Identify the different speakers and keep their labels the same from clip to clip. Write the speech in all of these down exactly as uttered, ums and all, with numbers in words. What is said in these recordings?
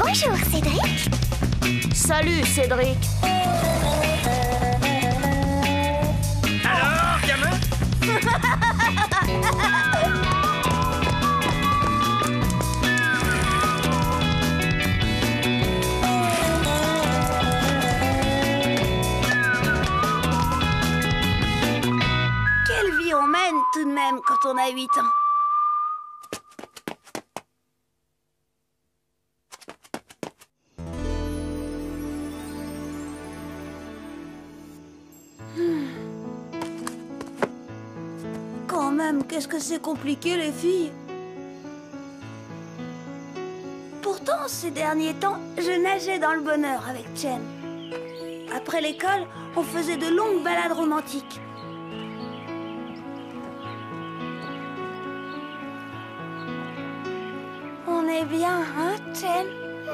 Speaker 1: Bonjour, Cédric.
Speaker 2: Salut, Cédric.
Speaker 3: Alors, gamin?
Speaker 4: Quelle vie on mène tout de même quand on a huit ans. Quand même, qu'est-ce que c'est compliqué, les filles. Pourtant, ces derniers temps, je nageais dans le bonheur avec Chen. Après l'école, on faisait de longues balades romantiques. On est bien, hein, Chen?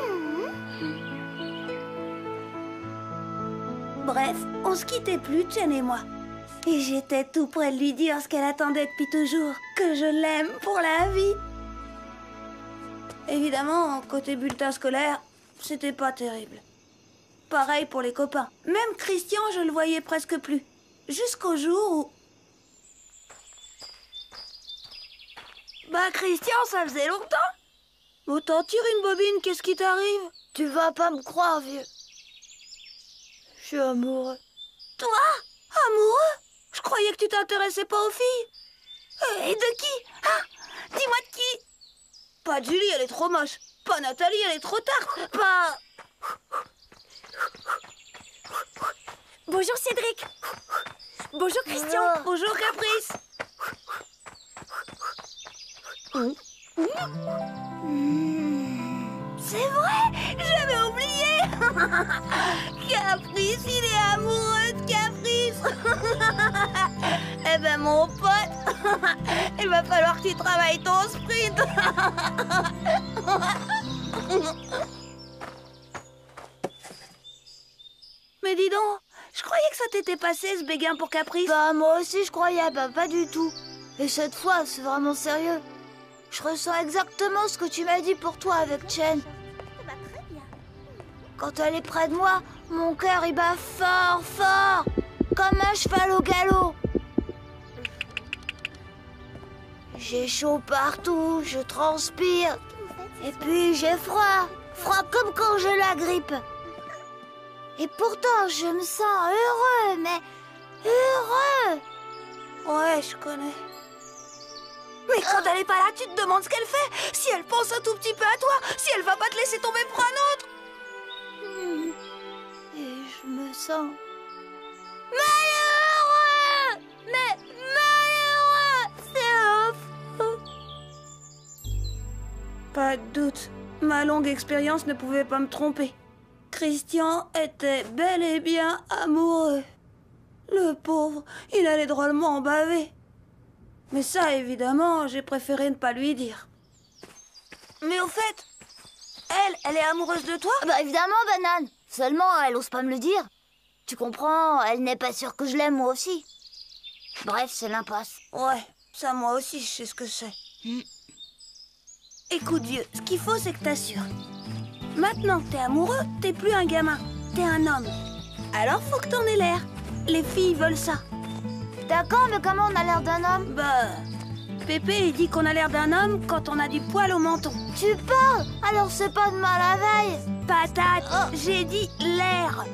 Speaker 4: Bref, on se quittait plus, Chen et moi. Et j'étais tout près de lui dire ce qu'elle attendait depuis toujours, que je l'aime pour la vie. Évidemment, côté bulletin scolaire, c'était pas terrible. Pareil pour les copains. Même Christian, je le voyais presque plus. Jusqu'au jour où... Bah, Christian, ça faisait longtemps. Autant tire une bobine, qu'est-ce qui t'arrive?
Speaker 1: Tu vas pas me croire, vieux. Je suis amoureux.
Speaker 4: Toi? Amoureux? Je croyais que tu t'intéressais pas aux filles. Et de qui? Hein? Dis-moi de qui? Pas de Julie, elle est trop moche. Pas Nathalie, elle est trop tarte. Pas...
Speaker 1: Bonjour, Cédric. Bonjour, Christian.
Speaker 4: Oh. Bonjour, Caprice. C'est vrai, j'avais oublié. Caprice, il est amoureux de Caprice. Eh ben, mon pote, il va falloir que tu travailles ton sprint. Mais dis donc, je croyais que ça t'était passé, ce béguin pour Caprice.
Speaker 1: Bah, moi aussi, je croyais. Bah, pas du tout. Et cette fois, c'est vraiment sérieux. Je ressens exactement ce que tu m'as dit pour toi avec Chen. Quand elle est près de moi, mon cœur, il bat fort, fort. Comme un cheval au galop. J'ai chaud partout, je transpire. Et puis j'ai froid. Froid comme quand j'ai la grippe. Et pourtant, je me sens heureux, mais heureux.
Speaker 4: Ouais, je connais. Mais quand elle est pas là, tu te demandes ce qu'elle fait. Si elle pense un tout petit peu à toi, si elle va pas te laisser tomber pour un autre.
Speaker 1: Et je me sens...
Speaker 4: Malheureux! Mais malheureux! C'est affreux. Pas de doute. Ma longue expérience ne pouvait pas me tromper. Christian était bel et bien amoureux. Le pauvre, il allait drôlement en baver. Mais ça, évidemment, j'ai préféré ne pas lui dire. Mais au fait, elle, elle est amoureuse de toi?
Speaker 1: Bah évidemment, Banane. Seulement, elle ose pas me le dire. Tu comprends, elle n'est pas sûre que je l'aime, moi aussi. Bref, c'est l'impasse.
Speaker 4: Ouais, ça moi aussi, je sais ce que c'est. Mm. Écoute, vieux, ce qu'il faut, c'est que t'assures. Maintenant que t'es amoureux, t'es plus un gamin. T'es un homme. Alors faut que t'en aies l'air. Les filles veulent ça.
Speaker 1: D'accord, mais comment on a l'air d'un homme?
Speaker 4: Bah... Pépé, il dit qu'on a l'air d'un homme quand on a du poil au menton.
Speaker 1: Tu parles? Alors c'est pas de mal la veille.
Speaker 4: Patate, oh. J'ai dit l'air.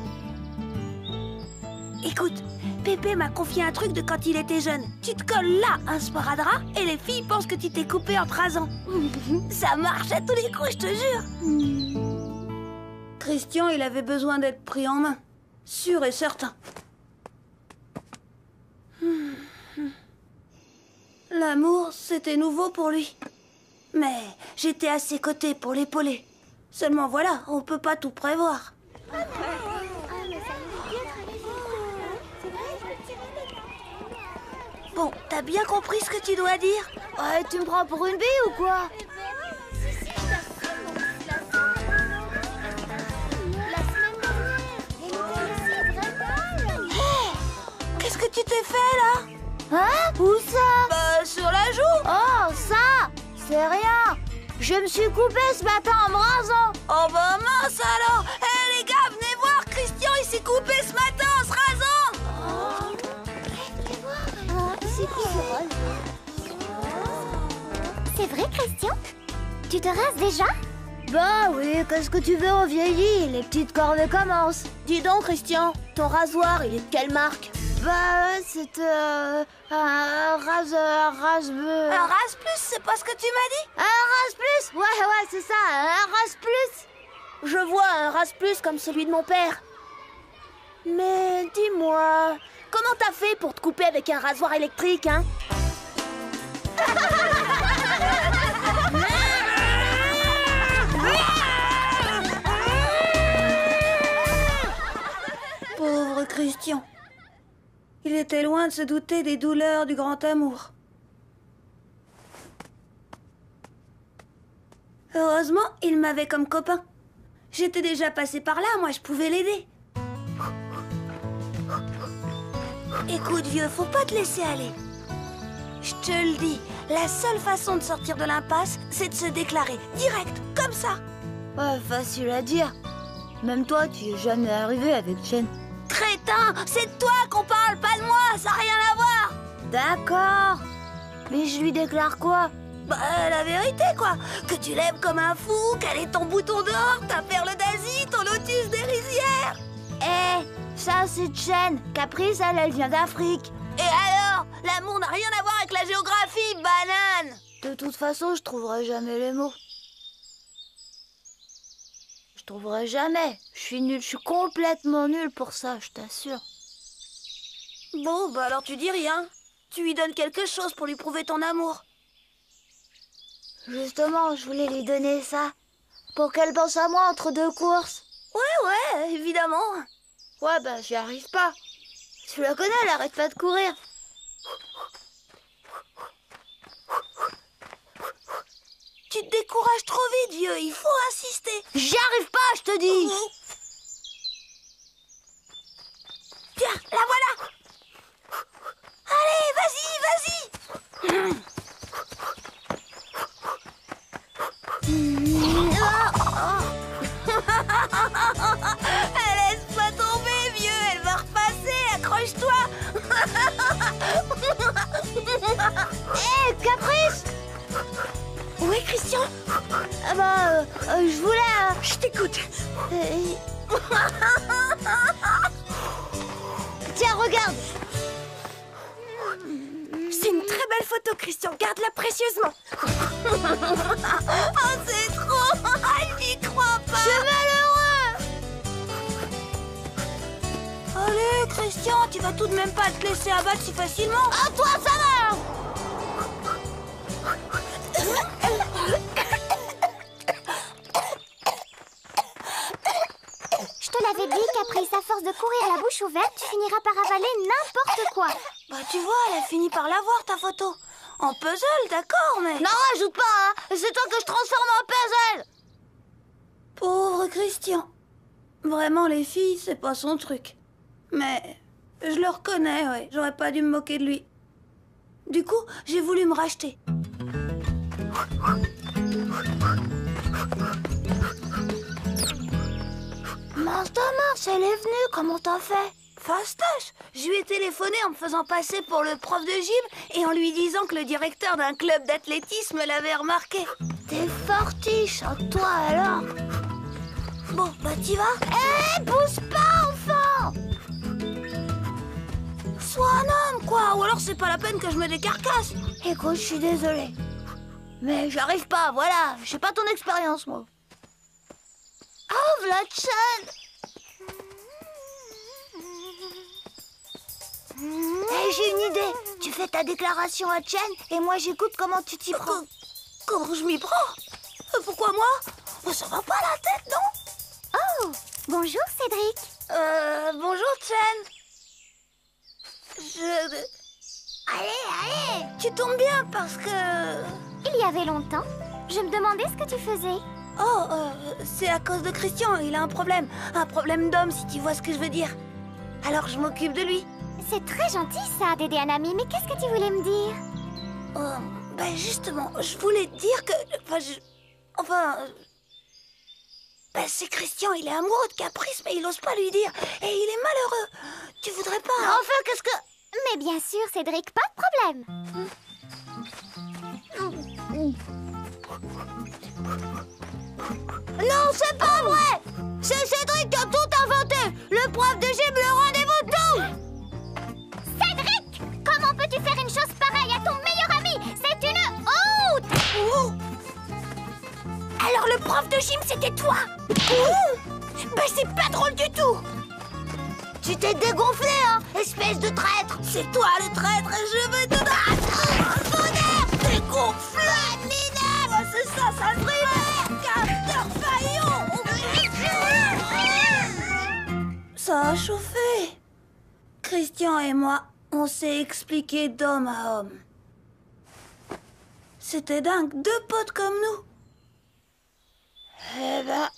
Speaker 4: Écoute, Pépé m'a confié un truc de quand il était jeune. Tu te colles là un sparadrap et les filles pensent que tu t'es coupé en trois ans. Ça marche à tous les coups, je te jure. Christian, il avait besoin d'être pris en main. Sûr et certain. L'amour, c'était nouveau pour lui. Mais j'étais à ses côtés pour l'épauler. Seulement voilà, on peut pas tout prévoir. Bon, t'as bien compris ce que tu dois dire?
Speaker 1: Ouais, tu me prends pour une bille ou quoi?
Speaker 4: Qu'est-ce que tu t'es fait là?
Speaker 1: Hein? Où ça?
Speaker 4: Bah, sur la joue.
Speaker 1: Oh, ça? C'est rien. Je me suis coupé ce matin en me rasant.
Speaker 4: Oh bah mince alors. Eh les gars, venez voir, Christian il s'est coupé ce matin en se rasant.
Speaker 1: Oh. Viens voir. Ah, c'est qui ce rose?
Speaker 3: C'est vrai, Christian? Tu te rases déjà?
Speaker 1: Bah oui, qu'est-ce que tu veux, on vieillit, les petites corvées commencent.
Speaker 2: Dis donc, Christian, ton rasoir, il est de quelle marque?
Speaker 1: Bah ouais, c'était euh, un rase... un rase...
Speaker 4: Un rase plus, c'est pas ce que tu m'as dit?
Speaker 1: Un rase plus. Ouais, ouais, c'est ça, un rase plus.
Speaker 2: Je vois un rase plus comme celui de mon père. Mais dis-moi, comment t'as fait pour te couper avec un rasoir électrique, hein?
Speaker 4: Pauvre Christian. Il était loin de se douter des douleurs du grand amour. Heureusement, il m'avait comme copain. J'étais déjà passée par là, moi je pouvais l'aider. Écoute vieux, faut pas te laisser aller. Je te le dis, la seule façon de sortir de l'impasse, c'est de se déclarer, direct, comme ça.
Speaker 1: Ouais, facile à dire. Même toi, tu es jamais arrivé avec Chen.
Speaker 4: Crétin, c'est de toi qu'on parle, pas de moi, ça n'a rien à voir.
Speaker 1: D'accord. Mais je lui déclare quoi?
Speaker 4: Bah, la vérité, quoi. Que tu l'aimes comme un fou, qu'elle est ton bouton d'or, ta perle d'Asie, ton lotus des rizières.
Speaker 1: Eh, ça c'est Chen. Caprice, elle, elle vient d'Afrique.
Speaker 4: Et alors? L'amour n'a rien à voir avec la géographie, banane.
Speaker 1: De toute façon, je trouverai jamais les mots. Je trouverai jamais. Je suis nulle, je suis complètement nulle pour ça, je t'assure.
Speaker 4: Bon, bah alors tu dis rien. Tu lui donnes quelque chose pour lui prouver ton amour.
Speaker 1: Justement, je voulais lui donner ça. Pour qu'elle pense à moi entre deux courses.
Speaker 4: Ouais, ouais, évidemment.
Speaker 1: Ouais, bah j'y arrive pas. Tu la connais, elle arrête pas de courir.
Speaker 4: Tu te décourages trop vite, vieux. Il faut insister.
Speaker 1: J'y arrive pas, je te dis.
Speaker 4: Mmh. Tiens, la voilà. Allez, vas-y, vas-y. Mmh. Laisse pas tomber, vieux. Elle va repasser. Accroche-toi.
Speaker 1: Hé, hey, Caprice.
Speaker 4: Oui, Christian.
Speaker 1: Ah bah, euh, euh, je voulais... Euh...
Speaker 4: Je t'écoute.
Speaker 1: Euh... Tiens, regarde.
Speaker 4: C'est une très belle photo, Christian. Garde-la précieusement. Oh, c'est trop. Je n'y crois pas.
Speaker 1: Je suis malheureux.
Speaker 4: Allez, Christian, tu vas tout de même pas te laisser abattre si facilement.
Speaker 1: Ah, toi, ça va.
Speaker 3: Je te l'avais dit, Caprice, à force de courir la bouche ouverte, tu finiras par avaler n'importe quoi.
Speaker 4: Bah tu vois, elle a fini par l'avoir ta photo. En puzzle, d'accord, mais...
Speaker 1: Non, rajoute pas, hein. C'est toi que je transforme en puzzle.
Speaker 4: Pauvre Christian. Vraiment, les filles, c'est pas son truc. Mais je le reconnais, ouais. J'aurais pas dû me moquer de lui. Du coup, j'ai voulu me racheter.
Speaker 1: Mince ta mince, elle est venue, comment t'as fait?
Speaker 4: Fastoche. Je lui ai téléphoné en me faisant passer pour le prof de gym et en lui disant que le directeur d'un club d'athlétisme l'avait remarqué.
Speaker 1: T'es fortiche, hein, toi alors?
Speaker 4: Bon, bah t'y vas?
Speaker 1: Hé, hey, pousse pas, enfant!
Speaker 4: Sois un homme, quoi. Ou alors c'est pas la peine que je me décarcasse.
Speaker 1: Écoute, je suis désolée. Mais j'arrive pas, voilà. J'ai pas ton expérience, moi. Oh, v'là Chen! Hey, j'ai une idée. Tu fais ta déclaration à Chen et moi j'écoute comment tu t'y prends.
Speaker 4: Comment je m'y prends? Pourquoi moi? Oh, ça va pas la tête, non?
Speaker 3: Oh, bonjour Cédric.
Speaker 4: Euh, bonjour Chen. Je...
Speaker 1: Allez, allez!
Speaker 4: Tu tombes bien parce que...
Speaker 3: Il y avait longtemps, je me demandais ce que tu faisais.
Speaker 4: Oh, euh, c'est à cause de Christian, il a un problème. Un problème d'homme, si tu vois ce que je veux dire. Alors je m'occupe de lui.
Speaker 3: C'est très gentil ça, d'aider un ami, mais qu'est-ce que tu voulais me dire?
Speaker 4: Oh, ben justement, je voulais te dire que... Enfin, je... Enfin... euh, Ben, c'est Christian, il est amoureux de Caprice, mais il n'ose pas lui dire. Et il est malheureux. Tu voudrais pas... hein?
Speaker 1: Enfin, qu'est-ce que...
Speaker 3: Mais bien sûr, Cédric, pas de problème.
Speaker 1: Non, c'est pas vrai! C'est Cédric qui a tout inventé! Le prof de gym, le rendez-vous de tout!
Speaker 3: Cédric, comment peux-tu faire une chose pareille à ton meilleur ami? C'est une honte!
Speaker 4: Oh.
Speaker 2: Alors le prof de gym, c'était toi? Ben c'est pas drôle du tout!
Speaker 1: Tu t'es dégonflé, hein, espèce de traître!
Speaker 4: C'est toi le traître et je vais te... Ah, tonnerre! T'es gonflé, minable! C'est ça, ça se réveille! Capteur faillot! Ça a chauffé. Christian et moi, on s'est expliqué d'homme à homme. C'était dingue, deux potes comme nous.
Speaker 1: Eh ben...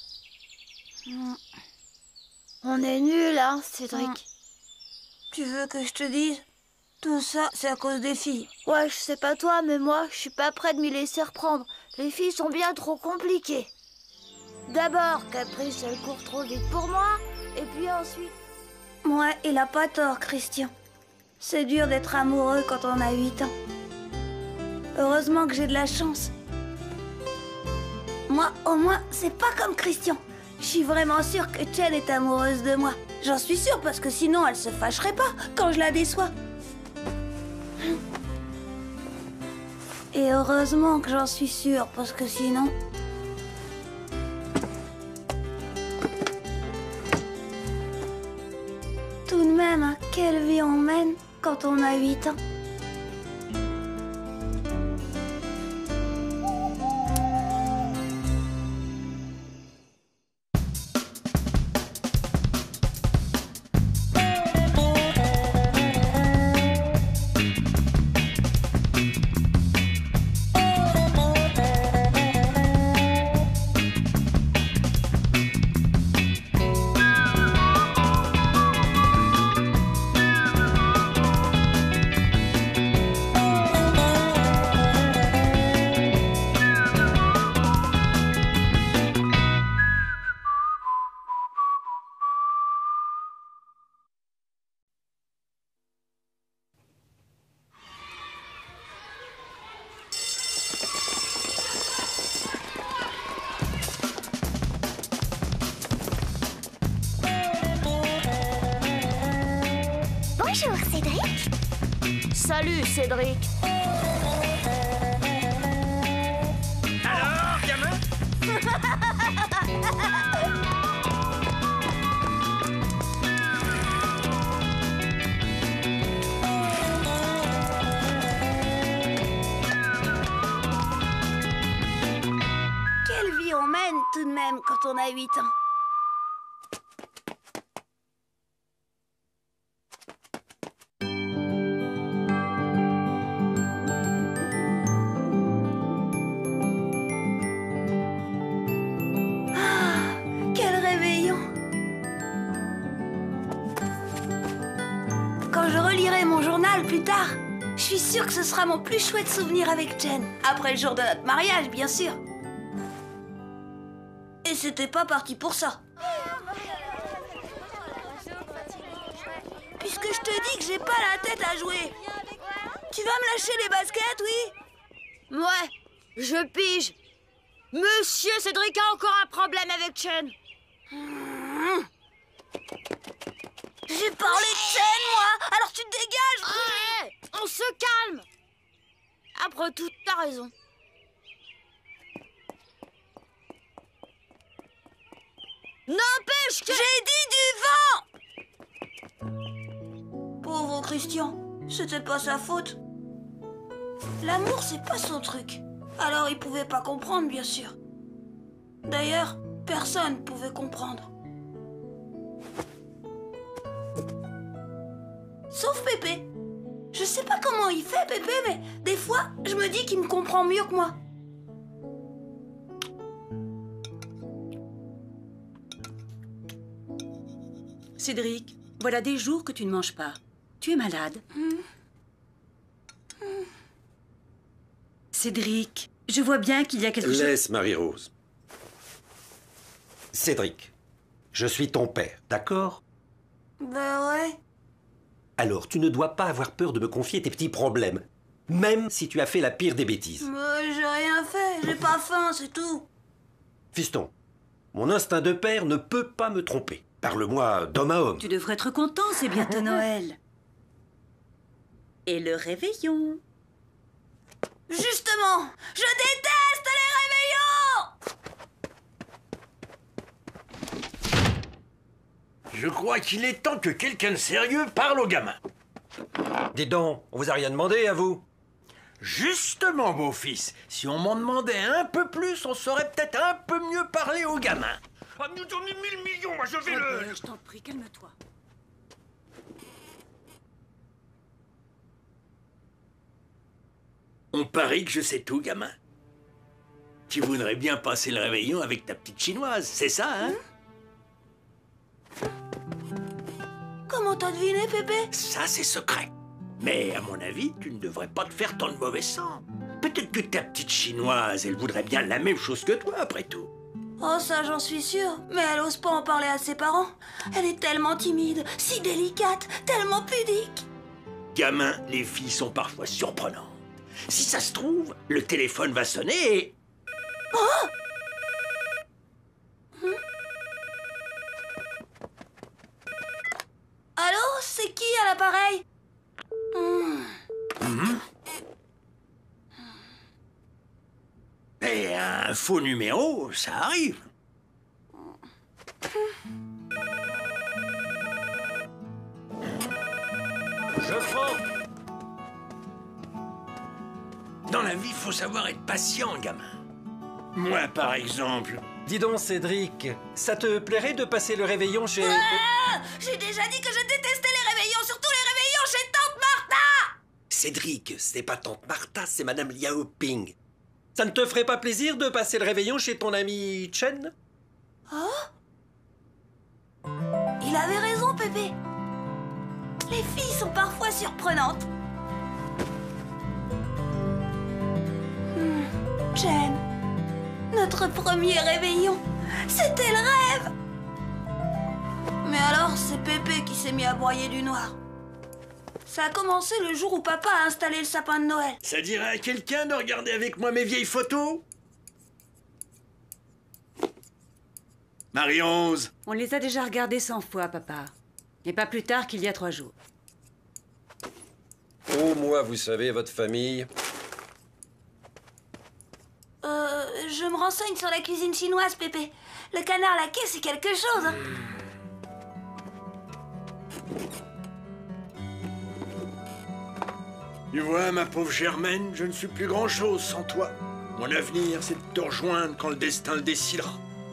Speaker 1: On est nuls, hein, Cédric.
Speaker 4: Tu veux que je te dise? Tout ça, c'est à cause des filles.
Speaker 1: Ouais, je sais pas toi, mais moi, je suis pas prêt de m'y laisser reprendre. Les filles sont bien trop compliquées. D'abord, Caprice, elle court trop vite pour moi, et puis ensuite...
Speaker 4: Ouais, il a pas tort, Christian. C'est dur d'être amoureux quand on a huit ans. Heureusement que j'ai de la chance. Moi, au moins, c'est pas comme Christian. Je suis vraiment sûre que Chen est amoureuse de moi. J'en suis sûre parce que sinon elle se fâcherait pas quand je la déçois. Et heureusement que j'en suis sûre parce que sinon... Tout de même, hein, quelle vie on mène quand on a huit ans.
Speaker 3: Bonjour, Cédric.
Speaker 2: Salut, Cédric.
Speaker 5: Alors, gamin?
Speaker 4: Quelle vie on mène tout de même quand on a huit ans. Quand je relirai mon journal plus tard, je suis sûre que ce sera mon plus chouette souvenir avec Chen. Après le jour de notre mariage, bien sûr. Et c'était pas parti pour ça. Puisque je te dis que j'ai pas la tête à jouer. Tu vas me lâcher les baskets, oui?
Speaker 1: Ouais, je pige. Monsieur Cédric a encore un problème avec Chen.
Speaker 4: Mmh. J'ai parlé de Chen, moi. Alors tu te dégages.
Speaker 1: Ouais, on se calme. Après tout, t'as raison. N'empêche que...
Speaker 4: J'ai dit du vent. Pauvre Christian, c'était pas sa faute. L'amour, c'est pas son truc. Alors il pouvait pas comprendre, bien sûr. D'ailleurs, personne pouvait comprendre. Sauf Pépé. Je sais pas comment il fait, Pépé, mais des fois, je me dis qu'il me comprend mieux que moi.
Speaker 6: Cédric, voilà des jours que tu ne manges pas. Tu es malade.
Speaker 4: Mmh.
Speaker 6: Cédric, Je vois bien qu'il y a quelque chose...
Speaker 5: Laisse Marie-Rose. Cédric, je suis ton père, d'accord?
Speaker 4: Bah ouais.
Speaker 5: Alors, tu ne dois pas avoir peur de me confier tes petits problèmes. Même si tu as fait la pire des bêtises.
Speaker 4: Mais j'ai rien fait, j'ai pas faim, c'est tout.
Speaker 5: Fiston, mon instinct de père ne peut pas me tromper. Parle-moi d'homme à homme.
Speaker 6: Tu devrais être content, c'est bientôt Noël. Et le réveillon.
Speaker 4: Justement, je déteste les réveillons!
Speaker 7: Je crois qu'il est temps que quelqu'un de sérieux parle aux gamins.
Speaker 5: Dis donc, on vous a rien demandé à vous?
Speaker 7: Justement, beau-fils, si on m'en demandait un peu plus, on saurait peut-être un peu mieux parler aux gamins. Ah, nous donnez mille millions, moi je vais le...
Speaker 6: Robert, je t'en prie, calme-toi.
Speaker 7: On parie que je sais tout, gamin. Tu voudrais bien passer le réveillon avec ta petite chinoise, c'est ça, hein?
Speaker 4: Comment t'as deviné, Pépé?
Speaker 7: Ça, c'est secret. Mais à mon avis, tu ne devrais pas te faire tant de mauvais sang. Peut-être que ta petite chinoise, elle voudrait bien la même chose que toi, après tout.
Speaker 4: Oh, ça, j'en suis sûre. Mais elle ose pas en parler à ses parents. Elle est tellement timide, si délicate, tellement pudique.
Speaker 7: Gamin, les filles sont parfois surprenantes. Si ça se trouve, le téléphone va sonner et...
Speaker 4: Oh! Hmm? Allô, c'est qui à l'appareil? Hmm.
Speaker 7: Mmh. Et un faux numéro, ça arrive.
Speaker 5: Je prends.
Speaker 7: Dans la vie, il faut savoir être patient, gamin. Moi, par exemple...
Speaker 5: Dis donc, Cédric, ça te plairait de passer le réveillon chez...
Speaker 4: Ah, j'ai déjà dit que je détestais les réveillons, surtout les réveillons chez Tante Martha!
Speaker 5: Cédric, c'est pas Tante Martha, c'est Madame Liao Ping. Ça ne te ferait pas plaisir de passer le réveillon chez ton ami Chen?
Speaker 4: Oh? Il avait raison, Pépé. Les filles sont parfois surprenantes. Hmm. Chen, notre premier réveillon, c'était le rêve. Mais alors, c'est Pépé qui s'est mis à broyer du noir. Ça a commencé le jour où papa a installé le sapin de Noël.
Speaker 7: Ça dirait à quelqu'un de regarder avec moi mes vieilles photos? Marie-Rose.
Speaker 6: On les a déjà regardés cent fois, papa. Et pas plus tard qu'il y a trois jours.
Speaker 5: Oh, moi, vous savez, votre famille...
Speaker 4: Euh, je me renseigne sur la cuisine chinoise, Pépé. Le canard laqué, c'est quelque chose, hein.
Speaker 7: Tu vois, ma pauvre Germaine, je ne suis plus grand-chose sans toi. Mon avenir, c'est de te rejoindre quand le destin le décidera.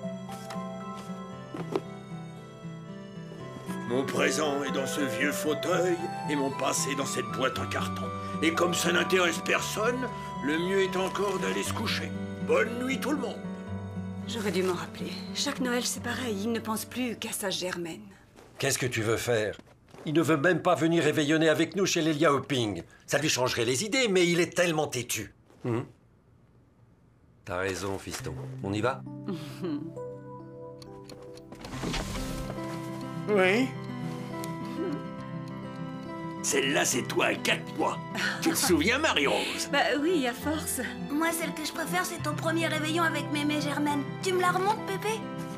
Speaker 7: Mon présent est dans ce vieux fauteuil et mon passé dans cette boîte en carton. Et comme ça n'intéresse personne, le mieux est encore d'aller se coucher. Bonne nuit tout le monde.
Speaker 6: J'aurais dû m'en rappeler. Chaque Noël, c'est pareil. Il ne pense plus qu'à sa Germaine.
Speaker 5: Qu'est-ce que tu veux faire? Il ne veut même pas venir réveillonner avec nous chez les Liao Ping. Ça lui changerait les idées, mais il est tellement têtu. Hum? T'as raison, fiston. On y va?
Speaker 7: Oui. Celle-là, c'est toi à quatre mois. Tu te souviens, Marie-Rose?
Speaker 6: Bah oui, à force.
Speaker 4: Moi, celle que je préfère, c'est ton premier réveillon avec mémé Germaine. Tu me la remontes, Pépé?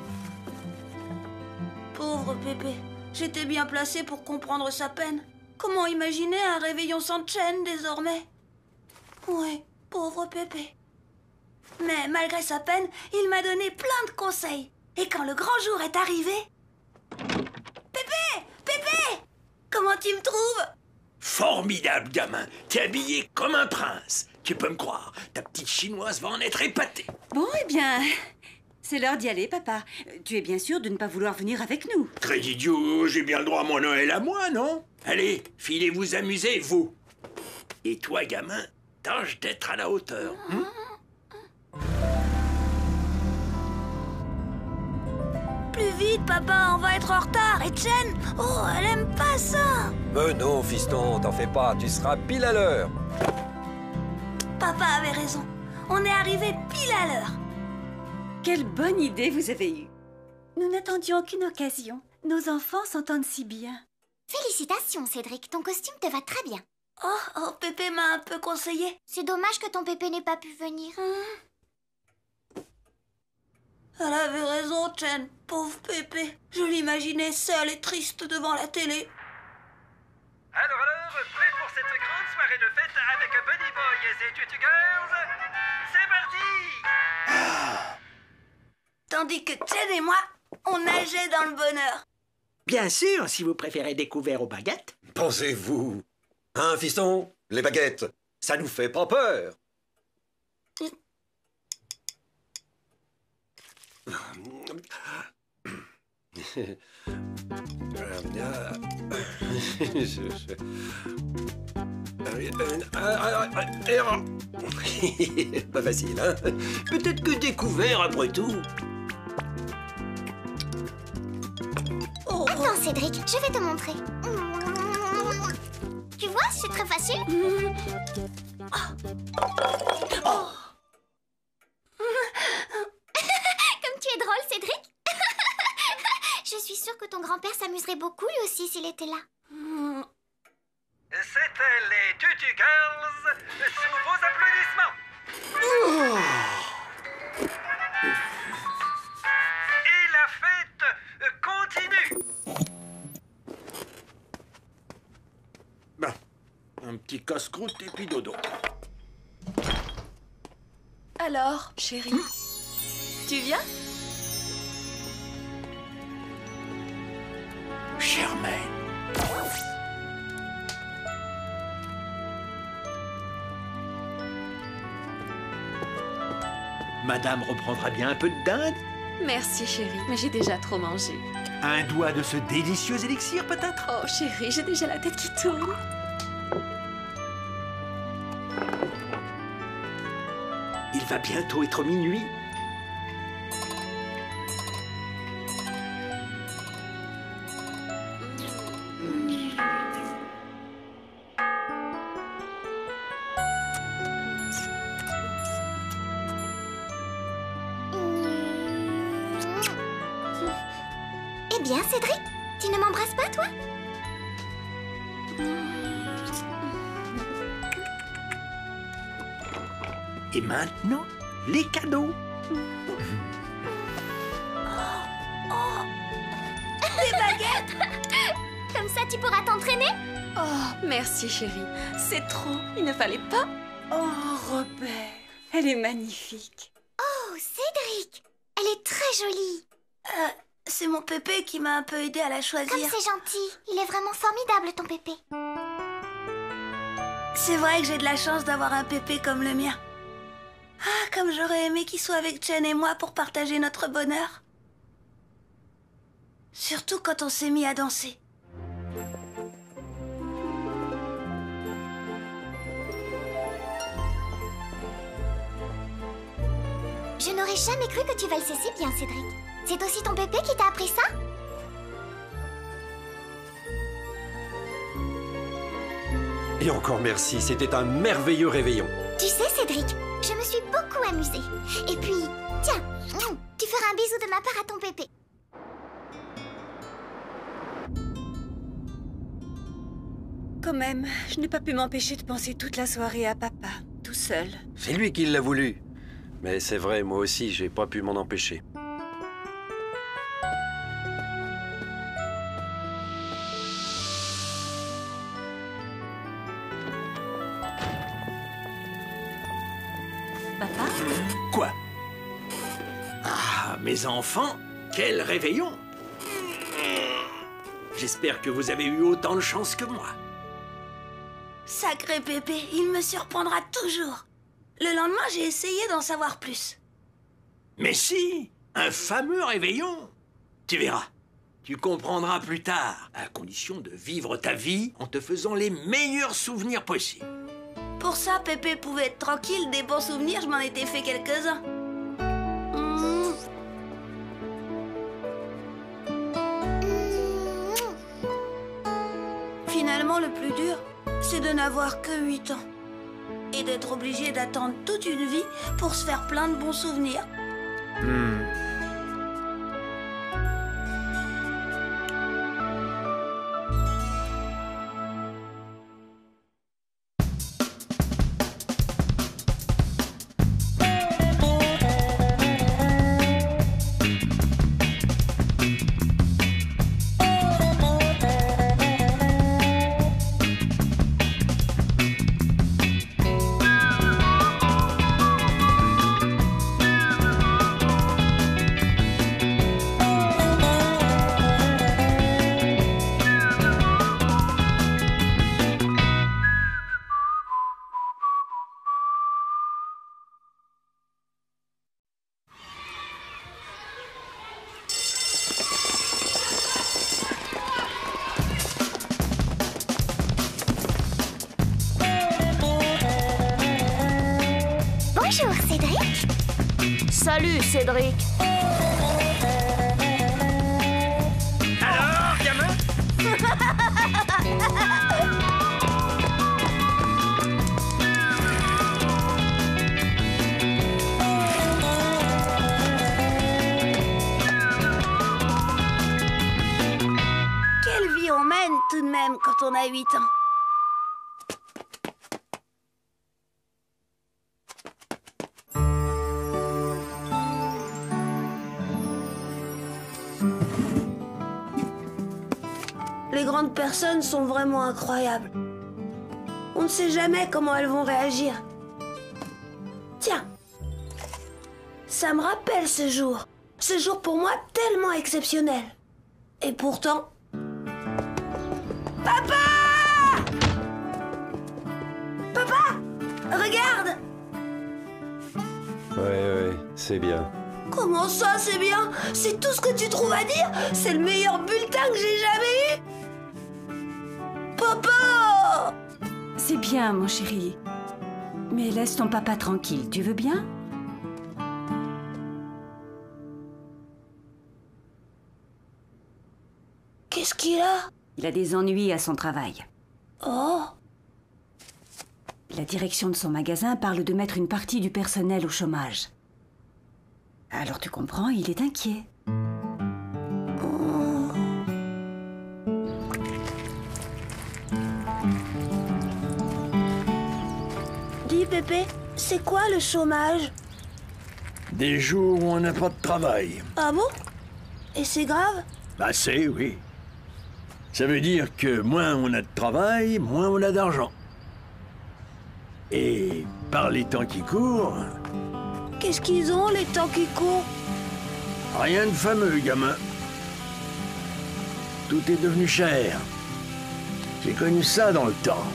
Speaker 4: Pauvre Pépé. J'étais bien placée pour comprendre sa peine. Comment imaginer un réveillon sans Chen, désormais? Ouais, pauvre Pépé. Mais malgré sa peine, il m'a donné plein de conseils. Et quand le grand jour est arrivé... Pépé! Pépé! Comment tu me trouves?
Speaker 7: Formidable, gamin. T'es habillé comme un prince. Tu peux me croire, ta petite chinoise va en être épatée.
Speaker 6: Bon, eh bien, c'est l'heure d'y aller, papa. Tu es bien sûr de ne pas vouloir venir avec nous.
Speaker 7: Très idiot, j'ai bien le droit à mon Noël à moi, non? Allez, filez vous amuser, vous. Et toi, gamin, tâche d'être à la hauteur. Hein?
Speaker 4: Plus vite, papa, on va être en retard. Et Chen, oh, elle aime pas ça.
Speaker 5: Mais non, fiston, t'en fais pas, tu seras pile à l'heure.
Speaker 4: Papa avait raison. On est arrivé pile à l'heure.
Speaker 6: Quelle bonne idée vous avez eue. Nous n'attendions qu'une occasion. Nos enfants s'entendent si bien.
Speaker 3: Félicitations, Cédric. Ton costume te va très bien.
Speaker 4: Oh, oh, Pépé m'a un peu conseillé.
Speaker 3: C'est dommage que ton pépé n'ait pas pu venir.
Speaker 4: Elle avait raison, Chen. Pauvre Pépé. Je l'imaginais seul et triste devant la télé.
Speaker 8: Alors, alors, prêt pour cette grande soirée de fête avec Bunny Boy et ses Tutu Girls? C'est parti!
Speaker 4: Tandis que Chen et moi, on nageait dans le bonheur.
Speaker 9: Bien sûr, si vous préférez découvert aux baguettes.
Speaker 5: Pensez-vous? Hein, fiston? Les baguettes, ça nous fait pas peur. Pas facile, hein?
Speaker 9: Peut-être que découvert après tout.
Speaker 4: Oh,
Speaker 3: Attends, Cédric, je vais te montrer. Tu vois, c'est très facile.
Speaker 4: oh.
Speaker 3: Comme tu es drôle, Cédric. Je suis sûre que ton grand-père s'amuserait beaucoup lui aussi s'il était là.
Speaker 8: C'était les Tutu Girls sous vos applaudissements. Et la fête continue.
Speaker 7: Ben, un petit casse-croûte et puis dodo.
Speaker 2: Alors, chérie, tu viens?
Speaker 7: Germaine. Madame reprendra bien un peu de dinde?
Speaker 10: Merci, chérie, mais j'ai déjà trop mangé.
Speaker 7: Un doigt de ce délicieux élixir, peut-être?
Speaker 10: Oh, chérie, j'ai déjà la tête qui tourne.
Speaker 9: Il va bientôt être minuit.
Speaker 3: Eh bien, Cédric, tu ne m'embrasses pas, toi?
Speaker 9: Et maintenant, les cadeaux.
Speaker 4: Des baguettes.
Speaker 3: Comme ça, tu pourras t'entraîner?
Speaker 10: Oh, merci, chérie. C'est trop, il ne fallait pas.
Speaker 6: Oh, Robert, elle est magnifique.
Speaker 3: Oh, Cédric, elle est très jolie.
Speaker 4: Euh, c'est mon Pépé qui m'a un peu aidé à la
Speaker 3: Comme
Speaker 4: choisir.
Speaker 3: c'est gentil. Il est vraiment formidable, ton pépé.
Speaker 4: C'est vrai que j'ai de la chance d'avoir un Pépé comme le mien. Ah, comme j'aurais aimé qu'il soit avec Chen et moi pour partager notre bonheur. Surtout quand on s'est mis à danser.
Speaker 3: Je n'aurais jamais cru que tu valsais si bien, Cédric. C'est aussi ton pépé qui t'a appris ça?
Speaker 5: Et encore merci, c'était un merveilleux réveillon.
Speaker 3: Tu sais, Cédric, je me suis beaucoup amusée. Et puis, tiens, tu feras un bisou de ma part à ton pépé.
Speaker 6: Quand même, je n'ai pas pu m'empêcher de penser toute la soirée à papa, tout seul.
Speaker 5: C'est lui qui l'a voulu. Mais c'est vrai, moi aussi, j'ai pas pu m'en empêcher.
Speaker 10: Papa?
Speaker 9: Quoi? Ah, mes enfants, quel réveillon! J'espère que vous avez eu autant de chance que moi.
Speaker 4: Sacré Pépé, il me surprendra toujours. Le lendemain, j'ai essayé d'en savoir plus.
Speaker 9: Mais si, un fameux réveillon. Tu verras, tu comprendras plus tard, à condition de vivre ta vie en te faisant les meilleurs souvenirs possibles.
Speaker 4: Pour ça, Pépé pouvait être tranquille, des bons souvenirs, je m'en étais fait quelques-uns. Mmh. Finalement, le plus dur, c'est de n'avoir que huit ans. et d'être obligé d'attendre toute une vie pour se faire plein de bons souvenirs.
Speaker 9: Hmm.
Speaker 3: Bonjour, Cédric.
Speaker 2: Salut, Cédric.
Speaker 8: Alors, gamin?
Speaker 4: Quelle vie on mène tout de même quand on a huit ans. Les grandes personnes sont vraiment incroyables. On ne sait jamais comment elles vont réagir. Tiens, ça me rappelle ce jour. Ce jour pour moi tellement exceptionnel. Et pourtant... Papa! Papa! Regarde!
Speaker 5: Ouais, ouais, c'est bien.
Speaker 4: Comment ça, c'est bien? C'est tout ce que tu trouves à dire? C'est le meilleur bulletin que j'ai jamais eu? Papa!
Speaker 6: C'est bien, mon chéri. Mais laisse ton papa tranquille, tu veux bien?
Speaker 4: Qu'est-ce qu'il a?
Speaker 6: Il a des ennuis à son travail.
Speaker 4: Oh!
Speaker 6: La direction de son magasin parle de mettre une partie du personnel au chômage. Alors tu comprends, il est inquiet.
Speaker 4: Dis, Pépé, c'est quoi le chômage?
Speaker 7: Des jours où on n'a pas de travail.
Speaker 4: Ah bon? Et c'est grave?
Speaker 7: Bah c'est, oui. Ça veut dire que moins on a de travail, moins on a d'argent. Et par les temps qui courent...
Speaker 4: Qu'est-ce qu'ils ont, les temps qui courent?
Speaker 7: Rien de fameux, gamin. Tout est devenu cher. J'ai connu ça dans le temps.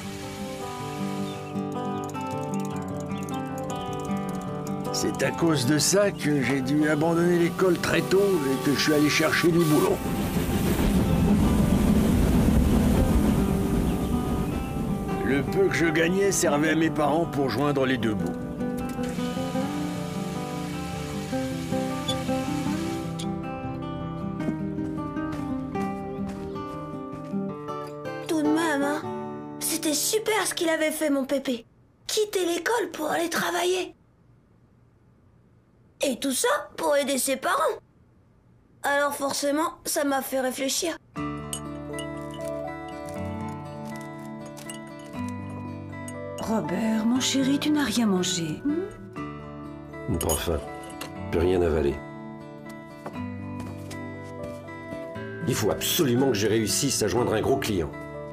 Speaker 7: C'est à cause de ça que j'ai dû abandonner l'école très tôt et que je suis allé chercher du boulot. Le peu que je gagnais servait à mes parents pour joindre les deux bouts.
Speaker 4: Tout de même, hein? C'était super ce qu'il avait fait, mon Pépé. Quitter l'école pour aller travailler. Et tout ça pour aider ses parents. Alors forcément, ça m'a fait réfléchir.
Speaker 6: Robert, mon chéri, tu n'as rien mangé. Hmm?
Speaker 5: Pas faim. Plus rien avalé. Il faut absolument que je réussisse à joindre un gros client.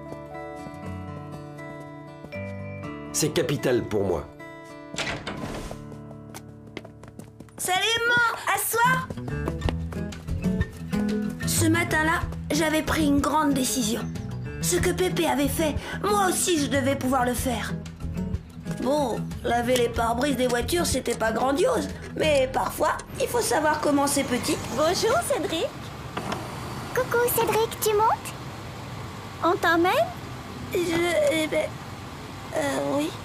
Speaker 5: C'est capital pour moi.
Speaker 4: Salut, maman! Asseoir! Ce matin-là, j'avais pris une grande décision. Ce que Pépé avait fait, moi aussi je devais pouvoir le faire. Bon, laver les pare-brises des voitures, c'était pas grandiose. Mais parfois, il faut savoir commencer petit.
Speaker 3: Bonjour, Cédric. Coucou, Cédric, tu montes? On t'emmène?
Speaker 4: Je... Eh ben... Euh, oui.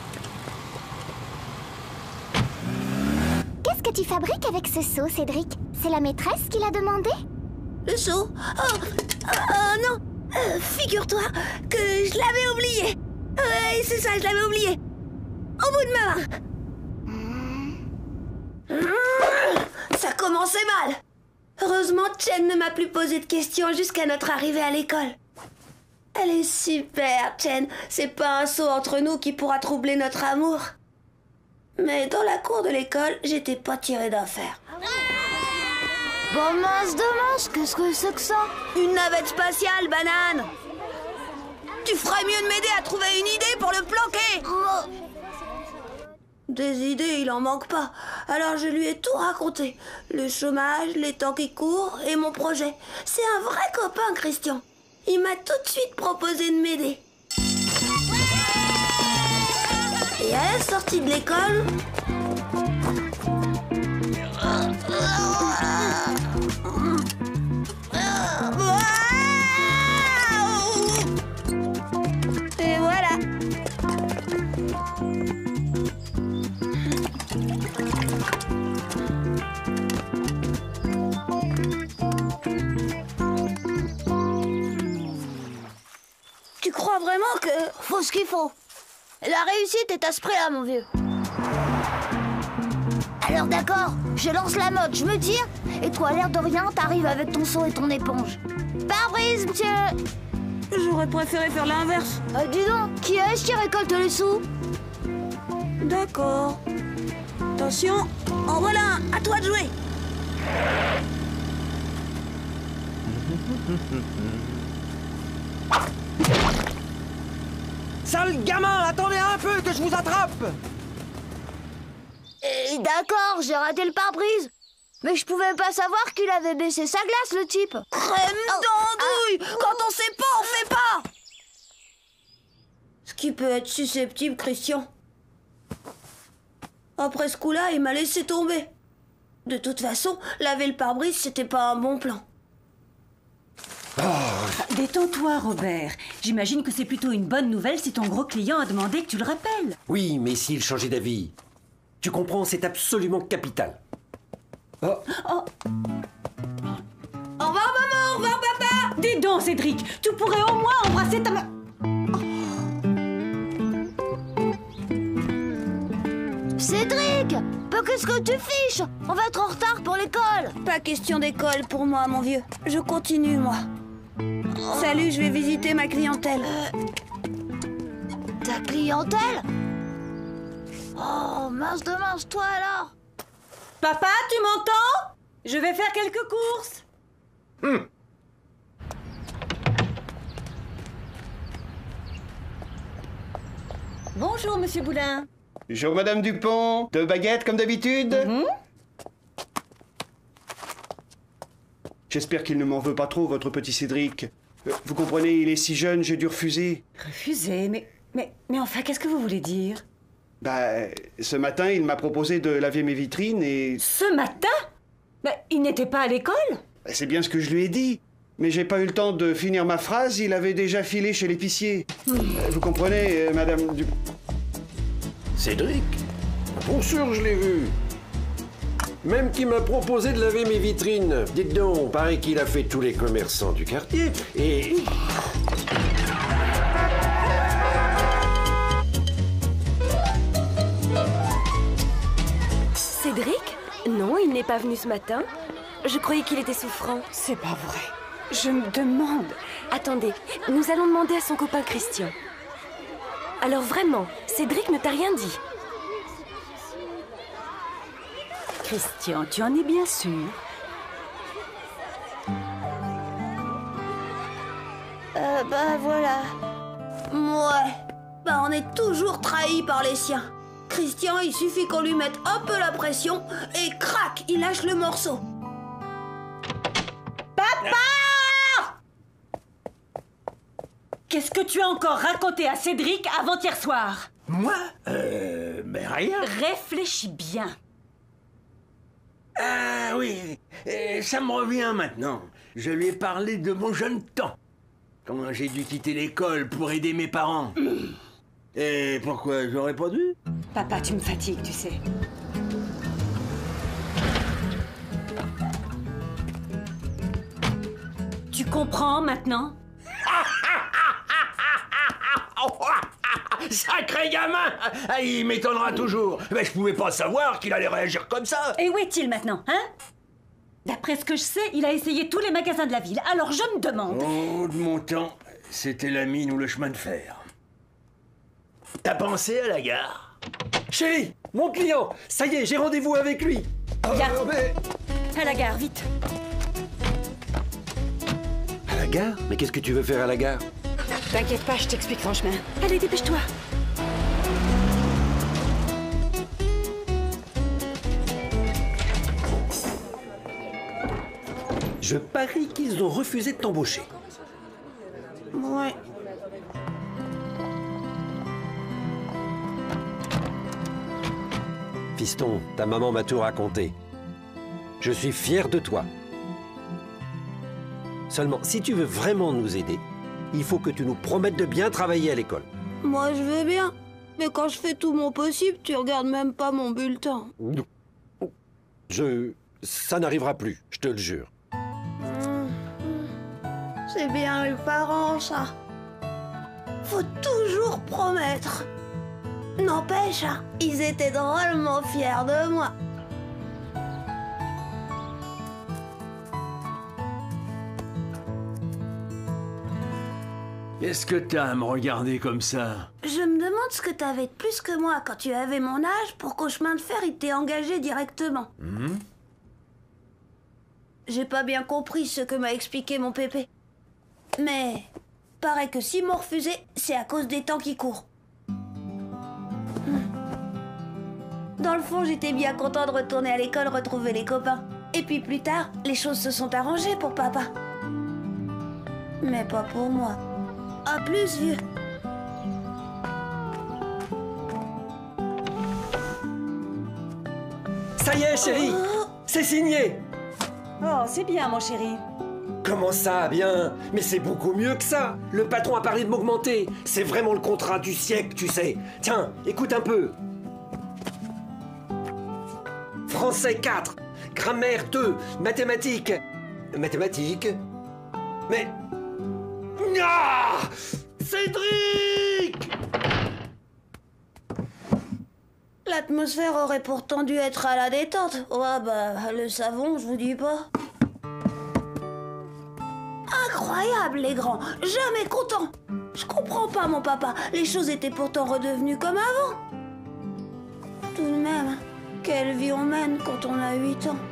Speaker 3: Qu'est-ce que tu fabriques avec ce seau, Cédric? C'est la maîtresse qui l'a demandé?
Speaker 4: Le seau? Oh, oh non! Euh, figure-toi que je l'avais oublié. Oui, c'est ça, je l'avais oublié. au bout de ma main. Ça commençait mal. Heureusement, Chen ne m'a plus posé de questions jusqu'à notre arrivée à l'école. Elle est super, Chen. C'est pas un saut entre nous qui pourra troubler notre amour. Mais dans la cour de l'école, j'étais pas tirée d'affaire.
Speaker 1: Bon mince de mince, qu'est-ce que c'est que ça?
Speaker 4: Une navette spatiale, banane. Tu ferais mieux de m'aider à trouver une idée pour le planquer.
Speaker 1: Oh.
Speaker 4: Des idées, il en manque pas. Alors je lui ai tout raconté. Le chômage, les temps qui courent et mon projet. C'est un vrai copain, Christian. Il m'a tout de suite proposé de m'aider. Et à la sortie de l'école... Et voilà. Tu crois vraiment que...
Speaker 1: Faut ce qu'il faut. La réussite est à ce prix-là, mon vieux. Alors d'accord, je lance la mode, je me tire, et toi, l'air de rien, t'arrives avec ton seau et ton éponge. Pare-brise, monsieur.
Speaker 4: J'aurais préféré faire l'inverse.
Speaker 1: Ah, dis donc, qui est-ce qui récolte les sous?
Speaker 4: D'accord. Attention, en voilà un, à toi de jouer.
Speaker 11: Sale gamin, attendez un peu que je vous attrape.
Speaker 1: Et d'accord, j'ai raté le pare-brise. Mais je pouvais pas savoir qu'il avait baissé sa glace, le type.
Speaker 4: Crème d'andouille. Oh. Quand on sait pas, on fait pas. Ce qui peut être susceptible, Christian. Après ce coup-là, il m'a laissé tomber. De toute façon, laver le pare-brise, c'était pas un bon plan.
Speaker 6: Oh. Détends-toi, Robert. J'imagine que c'est plutôt une bonne nouvelle si ton gros client a demandé que tu le rappelles.
Speaker 5: Oui, mais s'il changeait d'avis. Tu comprends, c'est absolument capital. Oh.
Speaker 6: Oh.
Speaker 4: Au revoir, maman, au revoir, papa.
Speaker 6: Dis donc, Cédric, tu pourrais au moins embrasser ta main.
Speaker 1: Cédric, bah, qu'est-ce que tu fiches? On va être en retard pour l'école.
Speaker 4: Pas question d'école pour moi, mon vieux. Je continue, moi. Oh. Salut, je vais visiter ma clientèle.
Speaker 1: Euh... Ta clientèle? Oh, mince de mince, toi alors.
Speaker 6: Papa, tu m'entends? Je vais faire quelques courses.
Speaker 5: Hum.
Speaker 6: Bonjour, monsieur Boulin.
Speaker 12: Bonjour, madame Dupont. Deux baguettes, comme d'habitude.
Speaker 6: Mm-hmm.
Speaker 12: J'espère qu'il ne m'en veut pas trop, votre petit Cédric. Vous comprenez, il est si jeune, j'ai dû refuser.
Speaker 6: Refuser? Mais, mais, mais enfin, qu'est-ce que vous voulez dire?
Speaker 12: Bah, ce matin, il m'a proposé de laver mes vitrines et...
Speaker 6: Ce matin? Mais il n'était pas à l'école?
Speaker 12: Bah, c'est bien ce que je lui ai dit. Mais j'ai pas eu le temps de finir ma phrase, il avait déjà filé chez l'épicier. Mmh. Vous comprenez, madame Dupont?
Speaker 5: Cédric? Pour sûr, je l'ai vu. Même qu'il m'a proposé de laver mes vitrines. Dites donc, paraît qu'il a fait tous les commerçants du quartier. Et...
Speaker 10: Cédric? Non, il n'est pas venu ce matin. Je croyais qu'il était souffrant.
Speaker 6: C'est pas vrai. Je me demande...
Speaker 10: Attendez, nous allons demander à son copain Christian. Alors vraiment, Cédric ne t'a rien dit?
Speaker 6: Christian, tu en es bien sûr?
Speaker 1: Euh, bah voilà.
Speaker 4: Ouais. Bah on est toujours trahis par les siens. Christian, il suffit qu'on lui mette un peu la pression et crac, il lâche le morceau.
Speaker 6: Papa! Qu'est-ce que tu as encore raconté à Cédric avant-hier soir?
Speaker 9: Moi? Euh... Ben rien.
Speaker 6: Réfléchis bien.
Speaker 9: Ah oui, euh, ça me revient maintenant. Je lui ai parlé de mon jeune temps. Quand j'ai dû quitter l'école pour aider mes parents. Mmh. Et pourquoi j'aurais pas dû?
Speaker 6: Papa, tu me fatigues, tu sais. Tu comprends maintenant?
Speaker 9: Sacré gamin! Ah, il m'étonnera toujours. Mais je pouvais pas savoir qu'il allait réagir comme ça.
Speaker 6: Et où est-il maintenant, hein? D'après ce que je sais, il a essayé tous les magasins de la ville. Alors je me demande...
Speaker 9: Oh, de mon temps, c'était la mine ou le chemin de fer. T'as pensé à la gare?
Speaker 5: Chérie, mon client, ça y est, j'ai rendez-vous avec lui.
Speaker 6: Viens,
Speaker 5: Euh, mais...
Speaker 6: à la gare, vite.
Speaker 5: À la gare? Mais qu'est-ce que tu veux faire à la gare?
Speaker 6: T'inquiète pas, je t'explique ton chemin. Allez, dépêche-toi.
Speaker 5: Je parie qu'ils ont refusé de t'embaucher.
Speaker 4: Ouais.
Speaker 5: Fiston, ta maman m'a tout raconté. Je suis fier de toi. Seulement, si tu veux vraiment nous aider, il faut que tu nous promettes de bien travailler à l'école.
Speaker 4: Moi, je veux bien. Mais quand je fais tout mon possible, tu regardes même pas mon bulletin.
Speaker 5: Je... Ça n'arrivera plus, je te le jure.
Speaker 4: C'est bien les parents, ça. Faut toujours promettre. N'empêche, hein, ils étaient drôlement fiers de moi.
Speaker 9: Qu'est-ce que t'as à me regarder comme ça?
Speaker 4: Je me demande ce que t'avais de plus que moi quand tu avais mon âge pour qu'au chemin de fer, il t'ait engagé directement.
Speaker 9: Hmm?
Speaker 4: J'ai pas bien compris ce que m'a expliqué mon pépé. Mais paraît que s'ils m'ont refusé, c'est à cause des temps qui courent. Dans le fond, j'étais bien content de retourner à l'école, retrouver les copains. Et puis plus tard, les choses se sont arrangées pour papa. Mais pas pour moi. À plus, vieux.
Speaker 5: Ça y est, chérie, c'est signé.
Speaker 6: Oh, c'est bien, mon chéri.
Speaker 5: Comment ça, bien? Mais c'est beaucoup mieux que ça. Le patron a parlé de m'augmenter. C'est vraiment le contrat du siècle, tu sais. Tiens, écoute un peu. Français quatre, grammaire deux, mathématiques. Mathématiques? Mais... Ah! Cédric!
Speaker 4: L'atmosphère aurait pourtant dû être à la détente. Ouais, bah, le savon, je vous dis pas. Incroyable, les grands. Jamais contents. Je comprends pas, mon papa. Les choses étaient pourtant redevenues comme avant. Tout de même, quelle vie on mène quand on a huit ans.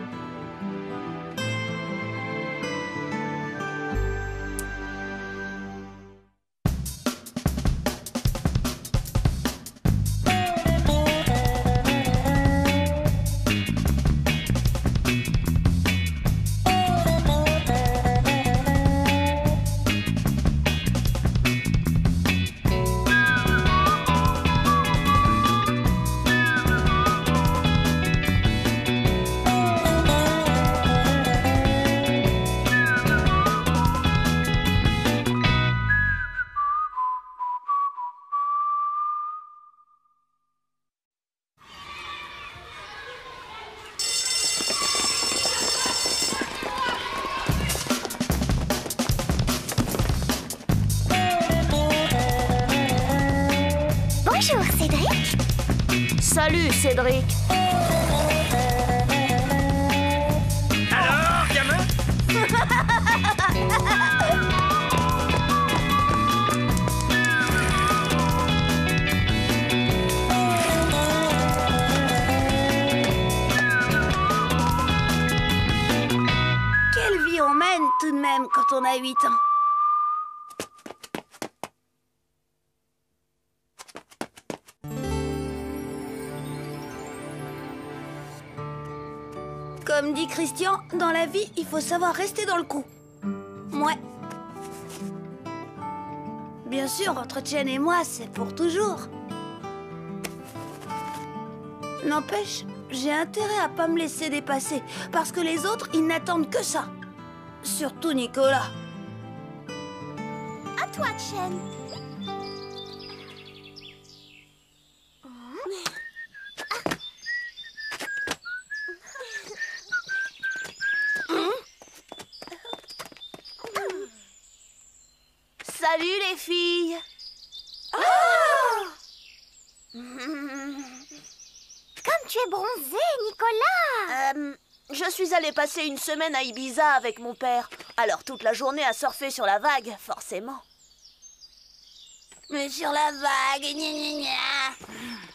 Speaker 3: Bonjour, Cédric.
Speaker 2: Salut, Cédric.
Speaker 8: Alors, gamin?
Speaker 4: Quelle vie on mène tout de même quand on a huit ans. Comme dit Christian, dans la vie, il faut savoir rester dans le coup. Ouais. Bien sûr, entre Chen et moi, c'est pour toujours. N'empêche, j'ai intérêt à pas me laisser dépasser, parce que les autres, ils n'attendent que ça. Surtout Nicolas.
Speaker 3: À toi, Chen.
Speaker 2: Salut, les filles.
Speaker 3: Oh Comme tu es bronzé, Nicolas.
Speaker 2: Euh, je suis allée passer une semaine à Ibiza avec mon père. Alors toute la journée à surfer sur la vague, forcément.
Speaker 4: Mais sur la vague, gna gna gna.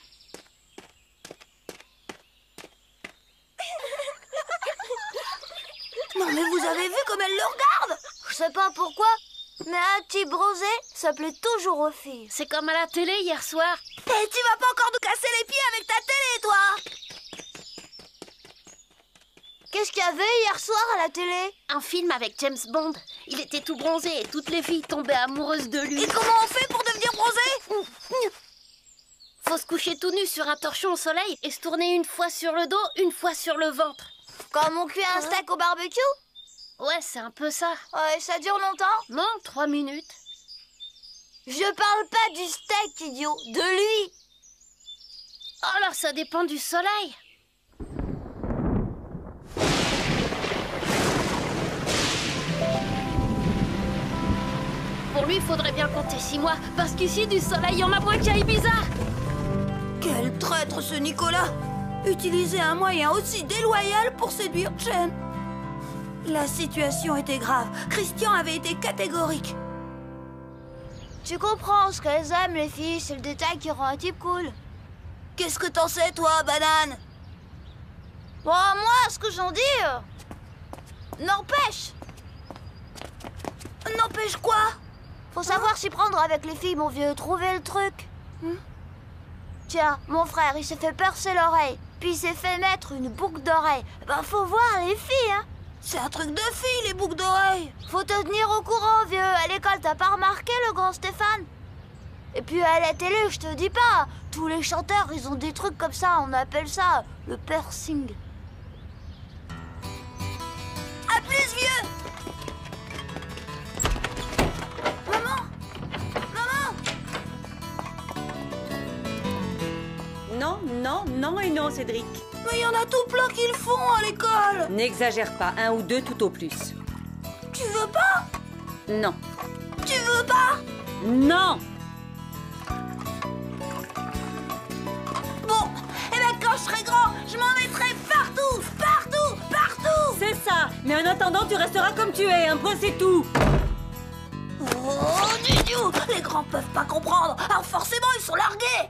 Speaker 4: Non mais vous avez vu comme elle le regarde?
Speaker 1: Je sais pas pourquoi, mais un type bronzé, ça plaît toujours aux filles.
Speaker 10: C'est comme à la télé hier soir.
Speaker 2: Et tu vas pas encore nous casser les pieds avec ta télé, toi?
Speaker 1: Qu'est-ce qu'il y avait hier soir à la télé?
Speaker 10: Un film avec James Bond. Il était tout bronzé et toutes les filles tombaient amoureuses de lui.
Speaker 2: Et comment on fait pour devenir bronzé?
Speaker 10: Faut se coucher tout nu sur un torchon au soleil et se tourner une fois sur le dos, une fois sur le ventre.
Speaker 1: Comme on cuit un steak au barbecue?
Speaker 10: Ouais, c'est un peu ça.
Speaker 1: Ouais, ça dure longtemps?
Speaker 10: Non, trois minutes.
Speaker 1: Je parle pas du steak, idiot, de lui.
Speaker 10: Alors ça dépend du soleil. Pour lui, il faudrait bien compter six mois, parce qu'ici, du soleil, il y en a moins qu'à Ibiza.
Speaker 4: Quel traître ce Nicolas! Utiliser un moyen aussi déloyal pour séduire Jen. La situation était grave. Christian avait été catégorique.
Speaker 1: Tu comprends, ce qu'elles aiment, les filles, c'est le détail qui rend un type cool.
Speaker 4: Qu'est-ce que t'en sais, toi, banane?
Speaker 1: Bon, moi, ce que j'en dis... euh, N'empêche.
Speaker 4: N'empêche quoi?
Speaker 1: Faut savoir s'y prendre avec les filles, mon vieux. Trouver le truc. Hmm? Tiens, mon frère, il s'est fait percer l'oreille. Puis il s'est fait mettre une boucle d'oreille. Ben, faut voir les filles, hein.
Speaker 4: C'est un truc de fille, les boucles d'oreilles.
Speaker 1: Faut te tenir au courant, vieux. À l'école, t'as pas remarqué le grand Stéphane? Et puis à la télé, je te dis pas. Tous les chanteurs, ils ont des trucs comme ça. On appelle ça le piercing.
Speaker 4: À plus, vieux. Maman. Maman.
Speaker 6: Non, non, non et non, Cédric.
Speaker 4: Mais il y en a tout plein qui le font à l'école.
Speaker 6: N'exagère pas, un ou deux tout au plus.
Speaker 4: Tu veux pas?
Speaker 6: Non.
Speaker 4: Tu veux pas?
Speaker 6: Non.
Speaker 4: Bon, et ben quand je serai grand, je m'en mettrai partout, partout, partout.
Speaker 6: C'est ça. Mais en attendant, tu resteras comme tu es. Un point, c'est tout.
Speaker 4: Oh, Didiou, les grands peuvent pas comprendre. Alors forcément, ils sont largués.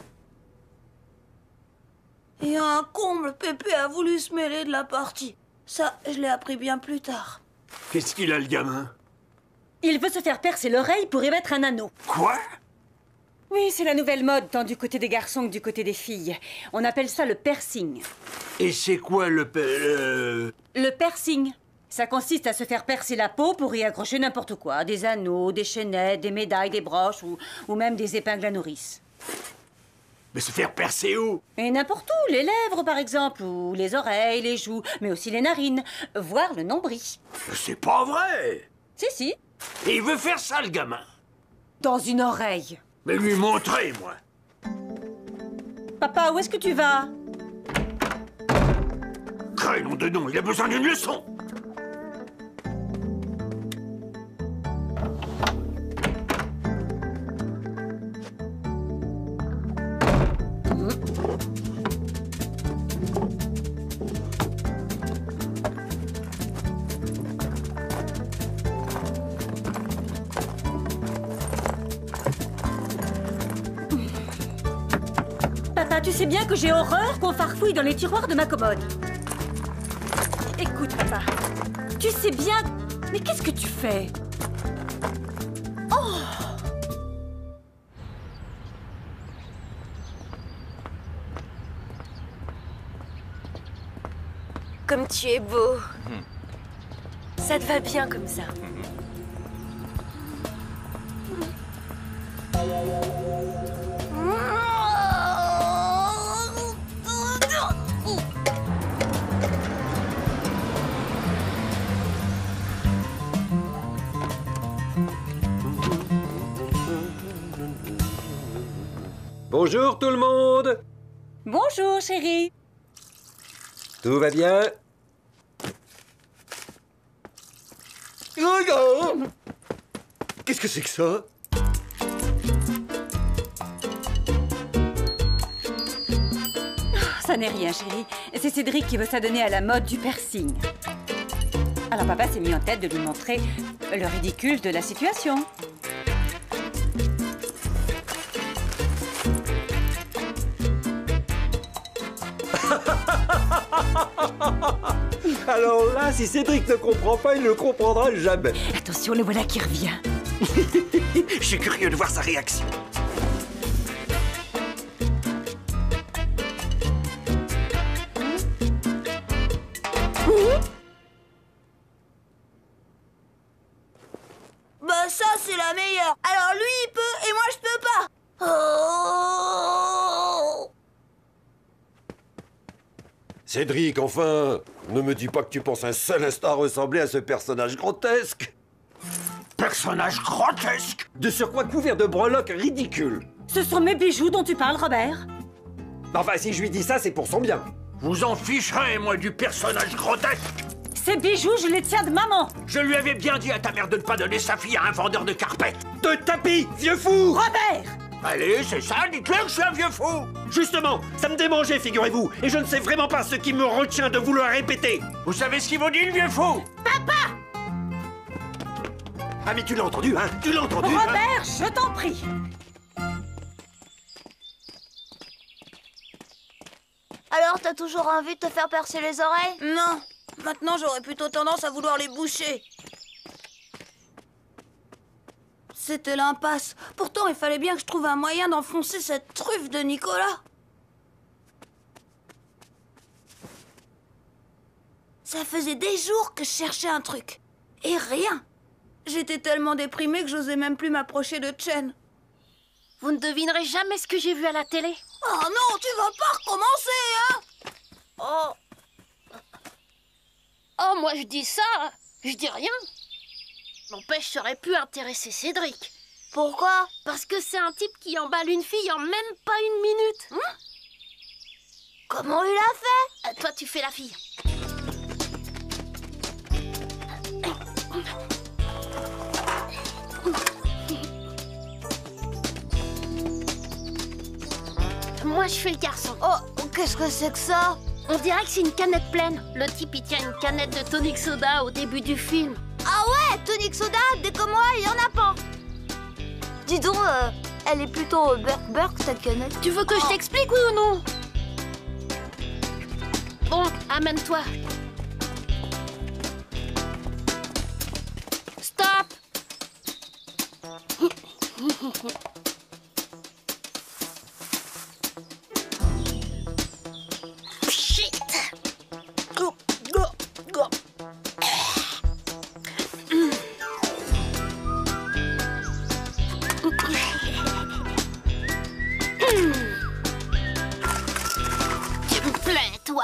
Speaker 4: Et un comble, Pépé a voulu se mêler de la partie. Ça, je l'ai appris bien plus tard.
Speaker 9: Qu'est-ce qu'il a, le gamin?
Speaker 6: Il veut se faire percer l'oreille pour y mettre un anneau.
Speaker 9: Quoi?
Speaker 6: Oui, c'est la nouvelle mode, tant du côté des garçons que du côté des filles. On appelle ça le piercing.
Speaker 9: Et c'est quoi le... le...
Speaker 6: Le piercing. Ça consiste à se faire percer la peau pour y accrocher n'importe quoi. Des anneaux, des chaînettes, des médailles, des broches ou, ou même des épingles à nourrice.
Speaker 9: Mais se faire percer où?
Speaker 6: Et n'importe où, les lèvres par exemple, ou les oreilles, les joues, mais aussi les narines, voire le nombril.
Speaker 9: C'est pas vrai!
Speaker 6: Si, si.
Speaker 9: Et il veut faire ça, le gamin?
Speaker 6: Dans une oreille.
Speaker 9: Mais lui montrer, moi.
Speaker 6: Papa, où est-ce que tu vas?
Speaker 9: Crénom de nom, il a besoin d'une leçon!
Speaker 6: Papa, tu sais bien que j'ai horreur qu'on farfouille dans les tiroirs de ma commode. Écoute, papa, tu sais bien... Mais qu'est-ce que tu fais? Oh!
Speaker 10: Comme tu es beau. Ça te va bien comme ça.
Speaker 5: Bonjour tout le monde.
Speaker 6: Bonjour, chérie.
Speaker 5: Tout va bien?
Speaker 7: Regarde! Qu'est-ce que c'est que ça?
Speaker 6: ça n'est rien, chérie. C'est Cédric qui veut s'adonner à la mode du piercing. Alors papa s'est mis en tête de lui montrer le ridicule de la situation.
Speaker 5: Alors là, si Cédric ne comprend pas, il ne comprendra jamais.
Speaker 10: Attention, le voilà qui revient.
Speaker 11: Je suis curieux de voir sa réaction.
Speaker 4: Bah ça, c'est la meilleure. Alors lui, il peut et moi, je peux pas. Oh.
Speaker 5: Cédric, enfin, ne me dis pas que tu penses un seul instant ressembler à ce personnage grotesque.
Speaker 9: Personnage grotesque!
Speaker 5: De surcroît couvert de breloques ridicules.
Speaker 6: Ce sont mes bijoux dont tu parles, Robert.
Speaker 5: Enfin, si je lui dis ça, c'est pour son bien.
Speaker 9: Vous en ficherez, moi, du personnage grotesque!
Speaker 6: Ces bijoux, je les tiens de maman.
Speaker 9: Je lui avais bien dit à ta mère de ne pas donner sa fille à un vendeur de carpettes.
Speaker 5: De tapis, vieux fou!
Speaker 6: Robert!
Speaker 9: Allez, c'est ça, dites-le que je suis un vieux fou!
Speaker 5: Justement, ça me démangeait, figurez-vous, et je ne sais vraiment pas ce qui me retient de vous le répéter.
Speaker 9: Vous savez ce qu'il vous dit, le vieux fou?
Speaker 6: Papa!
Speaker 5: Ah mais tu l'as entendu, hein? Tu l'as entendu,
Speaker 6: Robert,
Speaker 5: hein?
Speaker 6: je t'en prie.
Speaker 1: Alors, t'as toujours envie de te faire percer les oreilles?
Speaker 4: Non. Maintenant, j'aurais plutôt tendance à vouloir les boucher. C'était l'impasse. Pourtant, il fallait bien que je trouve un moyen d'enfoncer cette truffe de Nicolas. Ça faisait des jours que je cherchais un truc. Et rien. J'étais tellement déprimée que j'osais même plus m'approcher de Chen.
Speaker 2: Vous ne devinerez jamais ce que j'ai vu à la télé.
Speaker 4: Oh non, tu vas pas recommencer, hein?
Speaker 2: Oh. Oh, moi je dis ça, je dis rien. N'empêche, ça aurait pu intéresser Cédric.
Speaker 1: Pourquoi?
Speaker 2: Parce que c'est un type qui emballe une fille en même pas une minute. Hein?
Speaker 1: Comment il a fait?
Speaker 2: Euh, toi, tu fais la fille. Moi, je fais le garçon.
Speaker 1: Oh, qu'est-ce que c'est que ça?
Speaker 2: On dirait que c'est une canette pleine. Le type, il tient une canette de tonic soda au début du film.
Speaker 1: Ah ouais, tonic soda, dès comme moi, il y en a pas. Dis donc, euh, elle est plutôt burk-burk, cette canette.
Speaker 2: Tu veux que je t'explique, oui ou non? Bon, amène-toi. Stop. Shit.
Speaker 4: Go, go, go.
Speaker 2: Tu me plais, toi.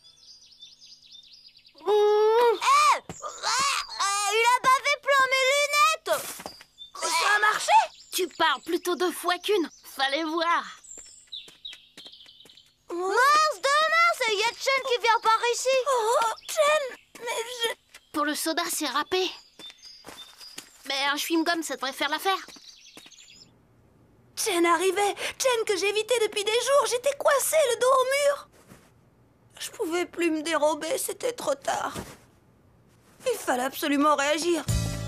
Speaker 1: Eh, euh, il a bavé plein mes lunettes.
Speaker 2: Ça a marché? Tu parles plutôt deux fois qu'une. Fallait voir.
Speaker 1: Mince, demain, c'est Chen qui vient par ici.
Speaker 4: Oh, Chen, mais je...
Speaker 2: Pour le soda, c'est râpé. Mais un chewing-gum, ça devrait faire l'affaire.
Speaker 4: Chen arrivait. Chen que j'évitais depuis des jours. J'étais coincée, le dos au mur. Je pouvais plus me dérober, c'était trop tard. Il fallait absolument réagir.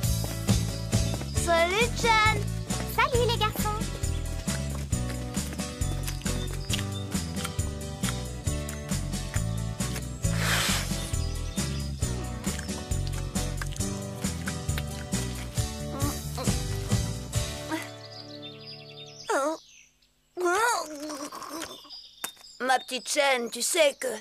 Speaker 1: Salut, Chen.
Speaker 3: Salut les garçons.
Speaker 4: Ma petite Chen, tu sais que...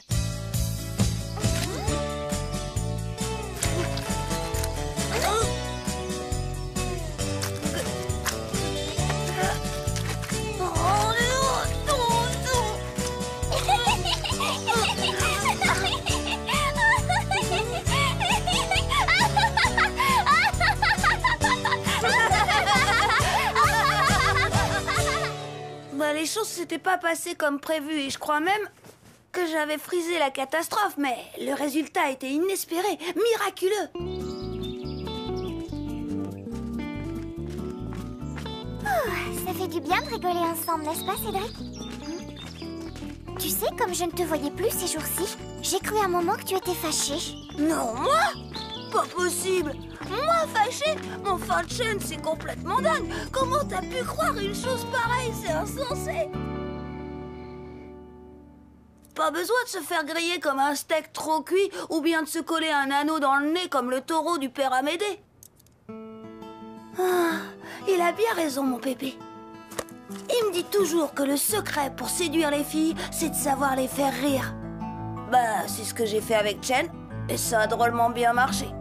Speaker 4: Bah, les choses s'étaient pas passées comme prévu et je crois même que j'avais frisé la catastrophe, mais le résultat était inespéré, miraculeux.
Speaker 3: Oh, ça fait du bien de rigoler ensemble, n'est-ce pas, Cédric? Tu sais, comme je ne te voyais plus ces jours-ci, j'ai cru un moment que tu étais fâché.
Speaker 4: Non, moi? Pas possible. Moi, fâché? Mon fin de chaîne, c'est complètement dingue. Comment t'as pu croire une chose pareille? C'est insensé. Pas besoin de se faire griller comme un steak trop cuit ou bien de se coller un anneau dans le nez comme le taureau du père Amédée. Ah, il a bien raison, mon pépé. Il me dit toujours que le secret pour séduire les filles, c'est de savoir les faire rire. Bah, c'est ce que j'ai fait avec Chen, et ça a drôlement bien marché.